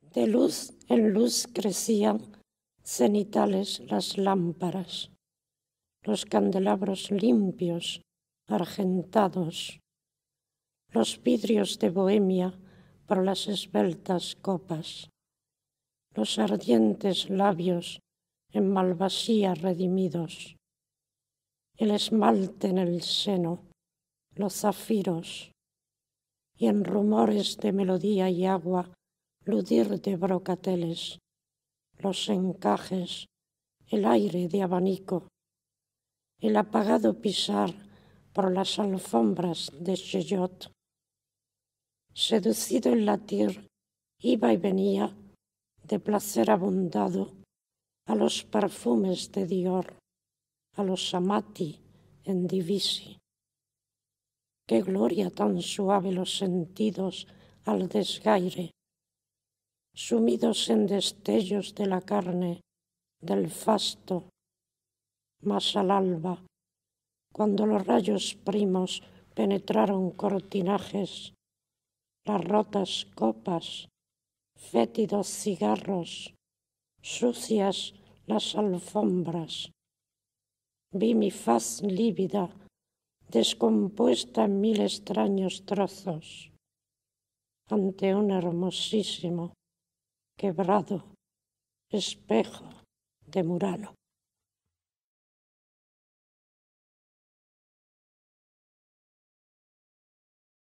De luz en luz crecían cenitales las lámparas, los candelabros limpios, argentados, los vidrios de Bohemia por las esbeltas copas, los ardientes labios en malvasía redimidos, el esmalte en el seno, los zafiros, y en rumores de melodía y agua ludir de brocateles, los encajes, el aire de abanico, el apagado pisar por las alfombras de Cheyot. Seducido el latir, iba y venía, de placer abundado, a los perfumes de Dior, a los amati en divisi. Qué gloria tan suave los sentidos al desgaire, sumidos en destellos de la carne, del fasto, mas al alba, cuando los rayos primos penetraron cortinajes, las rotas copas, fétidos cigarros, sucias las alfombras, vi mi faz lívida, descompuesta en mil extraños trozos, ante un hermosísimo, quebrado espejo de Murano.